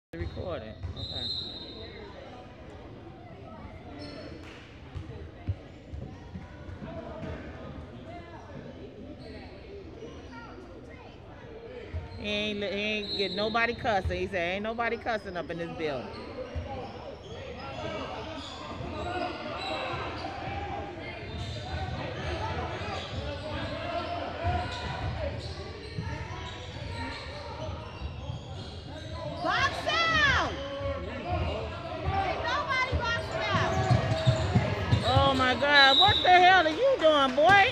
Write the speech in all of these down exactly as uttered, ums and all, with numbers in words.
Recording. Okay. He ain't, he ain't get nobody cussing. He said, ain't nobody cussing up in this building. Box out! Ain't nobody boxing out. Oh my God, what the hell are you doing, boy?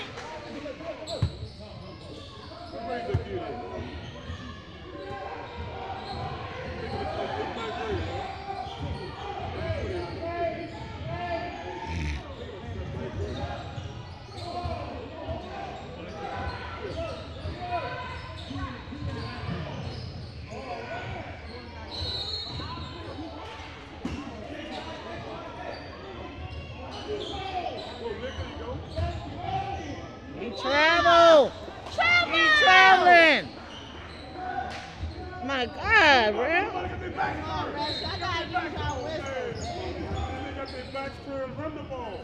He travel. Travel. He traveling. My God, bro. Come on, Rex. I gotta use our wisdom. They got their backs turned, run the ball.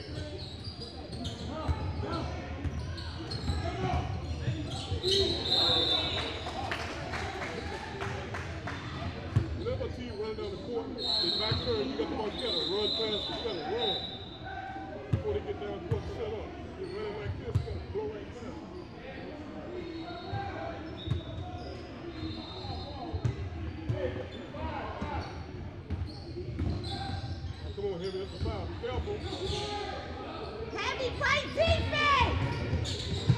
Whenever I see you running down the court, their backs turned, you got the ball together. Run fast, you gotta run. Before they get down the court, set up. You're running like this, you gotta blow right fast. Come on, Heavy, that's a foul. Be careful. Heavy, play defense!